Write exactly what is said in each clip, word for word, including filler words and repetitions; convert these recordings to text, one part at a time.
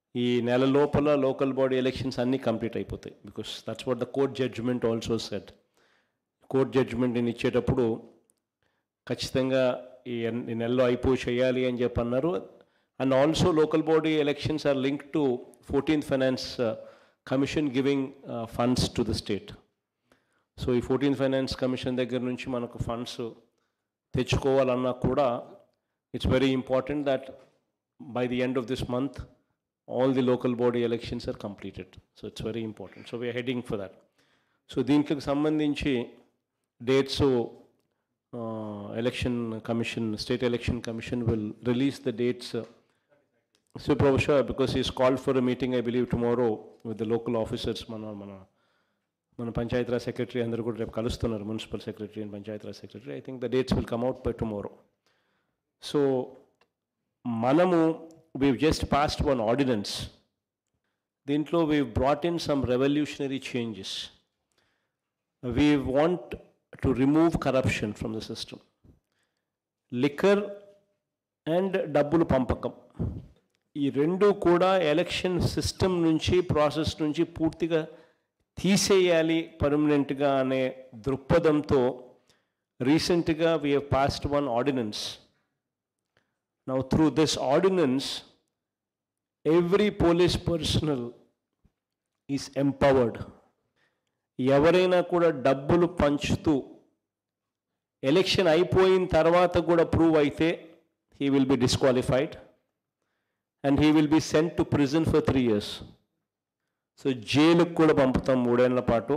ఈ నెల లోపల లోకల్ బాడీ ఎలక్షన్స్ అన్నీ కంప్లీట్ అయిపోతాయి. Because that's what the court judgment also said. Court జడ్జ్మెంట్ని ఇచ్చేటప్పుడు ఖచ్చితంగా ఈ ఈ నెలలో అయిపోయి చేయాలి అని చెప్పి అన్నారు. And also local body elections are link to fourteenth finance commission giving funds to the state. So ఈ ఫోర్టీన్త్ ఫైనాన్స్ కమిషన్ దగ్గర నుంచి మనకు ఫండ్స్ తెచ్చుకోవాలన్నా కూడా it's very important that by the end of this month all the local body elections are completed. So it's very important. So we are heading for that. So దీనికి సంబంధించి dates election commission state election commission will release the dates. So professor because is called for a meeting I believe tomorrow with the local officers. మన మన మన Panchayati Raj secretary అందరూ కూడా రేపు కలుస్తున్నారు, municipal secretary and Panchayati Raj secretary. I think the dates will come out by tomorrow. So మనము we've just passed one ordinance. Dintlo we've brought in some revolutionary changes. We want to remove corruption from the system. Liquor and డబ్బులు పంపకం ఈ రెండు కూడా election system నుంచి process నుంచి పూర్తిగా తీసేయాలి పర్మనెంట్గా అనే దృక్పథంతో రీసెంట్గా we have passed one ordinance. Now through this ordinance, every police personnel is empowered. ఎవరైనా కూడా డబ్బులు పంచుతూ ఎలక్షన్ అయిపోయిన తర్వాత కూడా ప్రూవ్ అయితే he will be disqualified and he will be sent to prison for three years. So జైలుకు కూడా పంపుతాం మూడేళ్ల పాటు.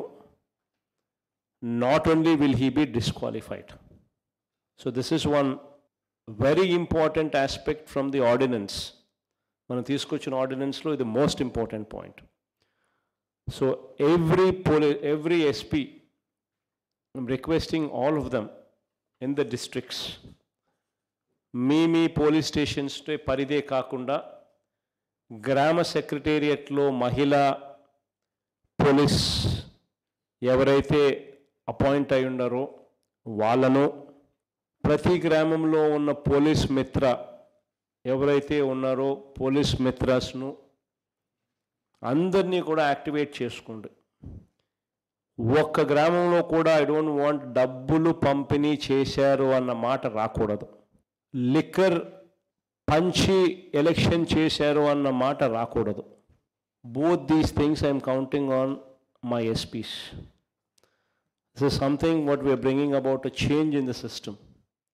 Not only will he be disqualified. So this is one very important aspect from the ordinance. మనం తీసుకొచ్చిన ఆర్డినెన్స్లో ఇది most important point. So every పోలీ every SP I'm requesting all of them in the districts, మీ మీ police stations పరిధే కాకుండా గ్రామ సెక్రటేరియట్లో మహిళా పోలీస్ ఎవరైతే అపాయింట్ అయి ఉన్నారో వాళ్ళను, ప్రతి గ్రామంలో ఉన్న పోలీస్ మిత్ర ఎవరైతే ఉన్నారో పోలీస్ మిత్రాస్ను అందరినీ కూడా యాక్టివేట్ చేసుకోండి. ఒక్క గ్రామంలో కూడా ఐ డోంట్ వాంట్ డబ్బులు పంపిణీ చేశారు అన్న మాట రాకూడదు. లిక్కర్ పంచి ఎలక్షన్ చేశారు అన్న మాట రాకూడదు. Both these things I'm counting on my SPs. This is something what we're bringing about a change in the system.